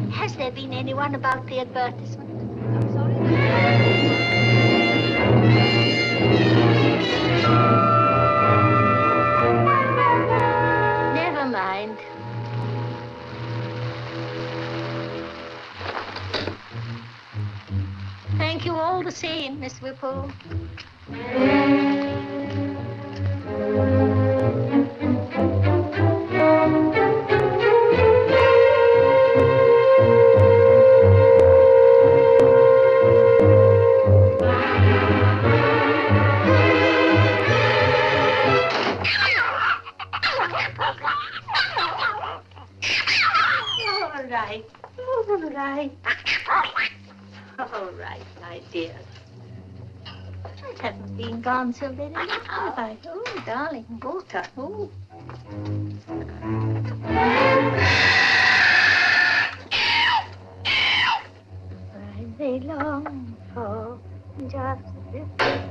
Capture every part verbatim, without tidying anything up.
Has there been anyone about the advertisement? I'm sorry. Never mind. Thank you all the same, Miss Whipple. All right. All right, my dear. I haven't been gone so very long, have I? Oh, darling, water. Oh. I long for just this.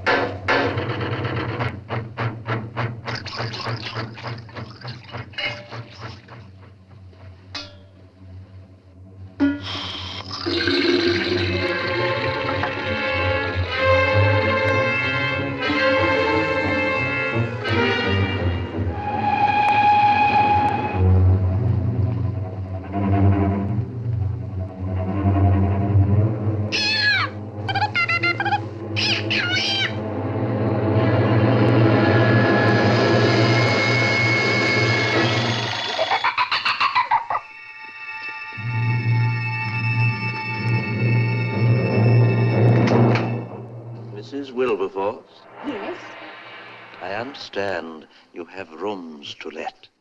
Missus Wilberforce? Yes? I understand you have rooms to let.